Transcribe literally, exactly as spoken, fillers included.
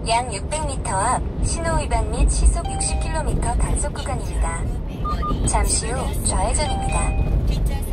약 육백 미터 앞 신호위반 및 시속 육십 킬로미터 단속 구간입니다. 잠시 후 좌회전입니다.